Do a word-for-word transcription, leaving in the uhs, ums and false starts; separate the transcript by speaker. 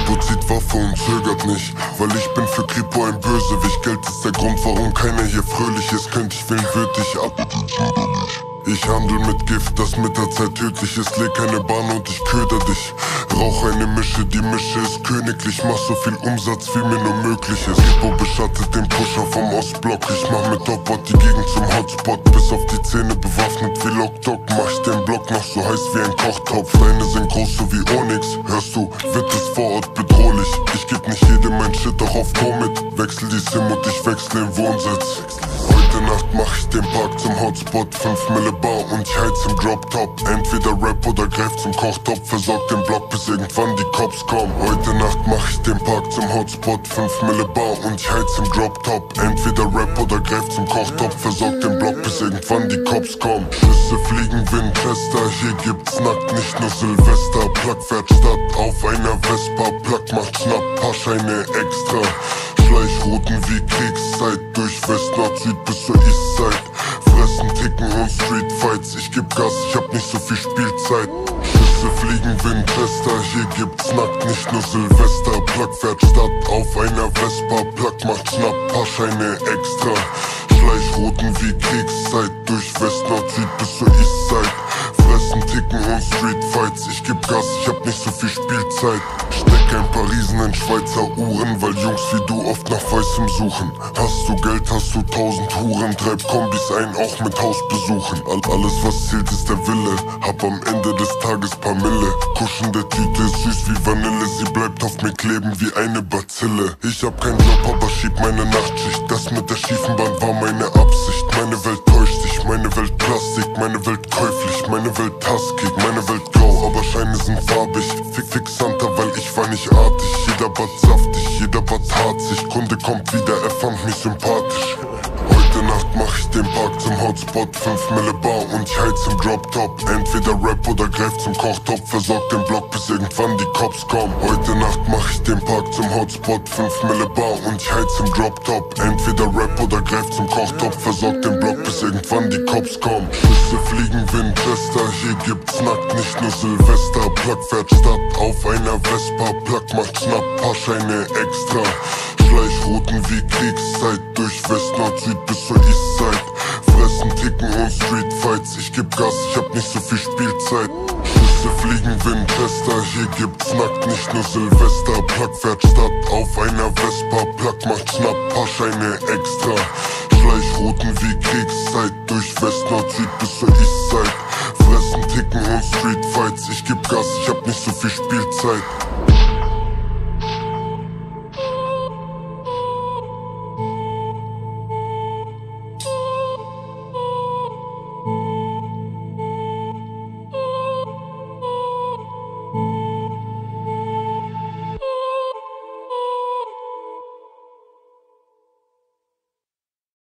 Speaker 1: Kripo zieht Waffe und zögert nicht, weil ich bin für Kripo ein Bösewicht. Geld ist der Grund, warum keiner hier fröhlich ist. Könnte ich wählen, würd ich ab. Ich handel mit Gift, das mit der Zeit tödlich ist. Leg keine Bahn und ich köder dich. Rauch eine Mische, die Mische ist königlich. Mach so viel Umsatz, wie mir nur möglich ist. Kripo beschattet den Pusher vom Ostblock. Ich mach mit Hotspot die Gegend zum Hotspot. Bis auf die Zähne bewaffnet wie Lockdock. Mach ich den Block noch so heiß wie ein Kochtopf. Deine sind groß so wie Onyx. Hörst du, wird es vor Ort bedrohlich. Ich geb nicht jedem mein Shit auch auf Go mit. Wechsel die Sim und ich wechsle den Wohnsitz. Heute Nacht mach ich den Park zum Hotspot. fünf Mille Bar und ich heiz im Drop-Top. Entweder Rap oder greif zum Kochtopf. Versorg den Block, bis irgendwann die Cops kommen. Heute Nacht mach ich den Park zum Hotspot. fünf Mille Bar und ich heiz im Drop-Top. Entweder Rap oder greif zum Kochtopf. Versorg den Block, bis irgendwann die Cops kommen. Schüsse fliegen, Winchester. Hier gibt's nackt, nicht nur Silvester. Plug fährt Stadt auf einer Vespa. Plug macht Schnapp, paar Scheine extra. Schleichrouten wie Kriegszeit. Durch West, Nord, Süd bis zur Eastside. Fressen, Ticken und Streetfights. Ich geb Gas, ich hab nicht so viel Spielzeit. Schüsse fliegen, Winchester. Hier gibt's nackt, nicht nur Silvester. Plug fährt Stadt auf einer Vespa. Plug macht Schnapp, paar Scheine extra. Schleichrouten wie Kriegszeit. Durch West, Nord, Süd bis zur Eastside. Fressen, Ticken und Streetfights. Ich geb Gas, ich hab nicht so viel Spielzeit. Steck ein paar Riesen in Schweizer Uhren, weil Jungs wie du oft nach Weißem suchen. Hast du Geld, hast du tausend Huren. Treib Kombis ein, auch mit Hausbesuchen. All, alles was zählt ist der Wille. Hab am Ende des Tages paar Mille. Kuschende Tüte ist süß wie Vanille. Sie bleibt auf mir kleben wie eine Bazille. Ich hab keinen Job, aber schieb meine Nachtschicht. Das mit der schiefen Band war meine Absicht. Meine Welt täuscht sich, meine Welt Plastik. Meine Welt käuflich, meine Welt taskig. Meine Welt grau, aber Scheine sind farbig. Fick, fick Santa, weil ich war nicht artig. Jeder Bad saftig, jeder Bad harzig. Kunde kommt wieder, er fand mich sympathisch. Heute Nacht mach ich den Park zum Hotspot. fünf Mille Bar und ich heiz im Drop-Top. Entweder Rap oder greif zum Kochtopf. Versorg den Block, bis irgendwann die Cops kommen. Heute Nacht mach ich den Park zum Hotspot. fünf Mille Bar und ich heiz im Drop-Top. Entweder Rap oder greif zum Kochtopf. Versorg den Block, bis irgendwann die Cops kommen. Schüsse fliegen, Winchester. Hier gibt's nackt, nicht nur Silvester. Plug fährt Stadt auf einer Vespa. Plug macht Schnapp, paar Scheine extra. Schleichrouten wie Kriegszeit. Durch West, Nord, Süd bis zur Eastside. Fressen, Ticken und Streetfights. Ich geb Gas, ich hab nicht so viel Spielzeit. Schüsse fliegen, Winchester. Hier gibt's nackt, nicht nur Silvester. Plug fährt Stadt auf einer Vespa. Plug macht Schnapp, paar Scheine extra. Schleichrouten wie Kriegszeit. Durch West, Nord, Süd bis zur Eastside.